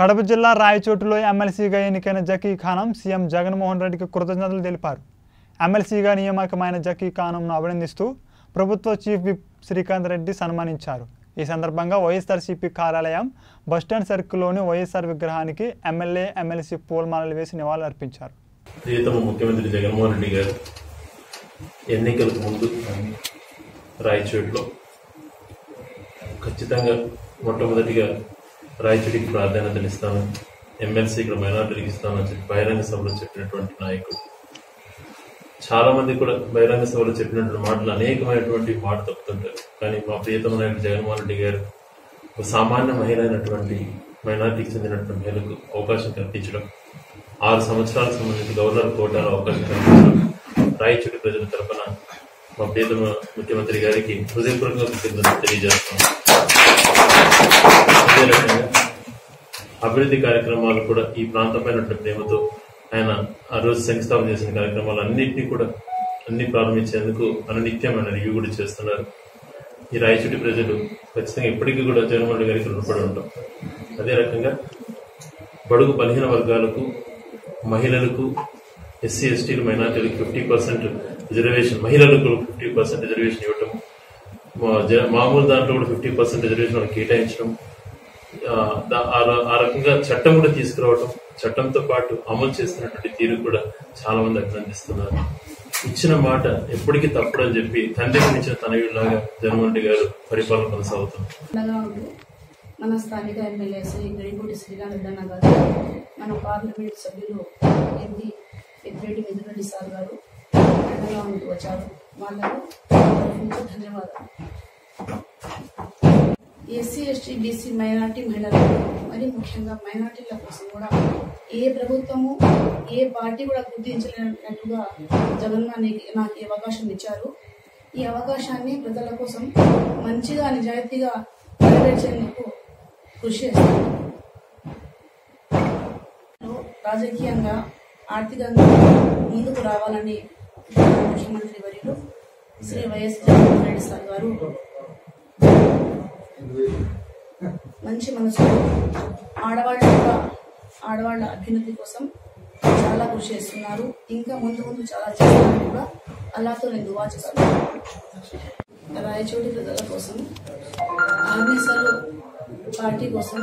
కడప జిల్లా రాయచోటులో ఎమ్మెల్సీగా ఎన్నికైన జకీ ఖానం సీఎం జగన్మోహన్ రెడ్డికి కృతజ్ఞతలు తెలిపారు. ఎమ్మెల్సీగా నియామకమైన జకీ ఖానంను అభినందిస్తూ ప్రభుత్వ చీఫ్ విప్ శ్రీకాంత్ రెడ్డి సన్మానించారు. ఈ సందర్భంగా వైఎస్ఆర్సీపీ కార్యాలయం బస్టాండ్ సర్కిల్లోని వైఎస్ఆర్ విగ్రహానికి ఎమ్మెల్యే ఎమ్మెల్సీ పూలమాలలు వేసి నివాళులర్పించారు. ప్రియతమ ముఖ్యమంత్రి జగన్మోహన్ రెడ్డి గారు ఎన్నికలకు ముందు రాయచోటులో ఖచ్చితంగా మొట్టమొదటిగా రాయచోటికి ప్రాధాన్యతలు ఇస్తాను, ఎమ్మెల్సీ ఇక్కడ మైనార్టీలకు ఇస్తానని చెప్పి బహిరంగ సభలో చెప్పినటువంటి నాయకుడు. చాలా మంది కూడా బహిరంగ సభలో చెప్పినటువంటి మాటలు అనేకమైనటువంటి మాట తప్పుతుంటారు. కానీ మా ప్రియతమ నాయకుడు జగన్మోహన్ రెడ్డి గారు ఒక సామాన్య మహిళ అయినటువంటి మైనార్టీకి చెందినటువంటి మహిళకు అవకాశం కల్పించడం, 6 సంవత్సరాలకు సంబంధించి గవర్నర్ కోటాలో అవకాశం కల్పించడం రాయచోటి ప్రజల తరఫున మా ప్రియతమ ముఖ్యమంత్రి గారికి హృదయపూర్వకంగా కృతజ్ఞతలు తెలియజేస్తున్నాం. అదే రకంగా అభివృద్ధి కార్యక్రమాలు కూడా ఈ ప్రాంతమైన ప్రేమతో ఆయన ఆ రోజు శంకుస్థాపన చేసిన కార్యక్రమాలు అన్నింటినీ కూడా ప్రారంభించేందుకు అనునిత్యం ఆయన రివ్యూ కూడా చేస్తున్నారు. ఈ రాయచోటి ప్రజలు ఖచ్చితంగా ఎప్పటికీ కూడా జగన్మోహన్ రెడ్డి గారికి రుణపడి ఉంటాం. అదే రకంగా బడుగు బలహీన వర్గాలకు, మహిళలకు, ఎస్సీ ఎస్టీలు, మైనార్టీలకు 50% రిజర్వేషన్, మహిళలకు 50% రిజర్వేషన్ ఇవ్వటం, మామూలు దాంట్లో కూడా 50% రిజర్వేషన్ వాళ్ళకి కేటాయించడం, ఆ రకంగా చట్టం కూడా తీసుకురావడం, చట్టంతో పాటు అమలు చేస్తున్నటువంటి తీరు కూడా చాలా మంది అభినందిస్తున్నారు. ఇచ్చిన మాట ఎప్పటికీ తప్పడని చెప్పి తండ్రికి ఇచ్చిన తనయుడిలాగా జగన్మోహన్ రెడ్డి గారు పరిపాలన కొనసాగుతుంది. మన స్థానిక ఎమ్మెల్యే శ్రీ గడిపూడి శ్రీకాంత్ రెడ్డి అన్న గారు, మన పార్లమెంట్ సభ్యులు ఎంపీ పెద్దిరెడ్డి మిథునరెడ్డి సార్ గారు తెలంగాణకు వచ్చారు. వాళ్ళకు ధన్యవాదాలు. ఎస్సీ ఎస్టీ బీసీ మైనార్టీ మహిళలకు, మరి ముఖ్యంగా మైనార్టీల కోసం కూడా ఏ ప్రభుత్వము ఏ పార్టీ కూడా గుర్తించలేనట్టుగా జగన్ నాకు ఈ అవకాశం ఇచ్చారు. ఈ అవకాశాన్ని ప్రజల కోసం మంచిగా నిజాయితీగా నెరవేర్చేందుకు కృషి చేస్తాను. రాజకీయంగా ఆర్థికంగా ముందుకు రావాలని ముఖ్యమంత్రి వర్యులు శ్రీ వైఎస్ జగన్మోహన్ రెడ్డి సార్ గారు మంచి మనసు, ఆడవాళ్ళ అభ్యున్నతి కోసం చాలా కృషి చేస్తున్నారు. ఇంకా ముందు చాలా చేస్తున్నారు కూడా. అలాతో నేను దువా చేస్తున్నాను. రాయచోటి ప్రజల కోసం, ఆర్మీసలు పార్టీ కోసం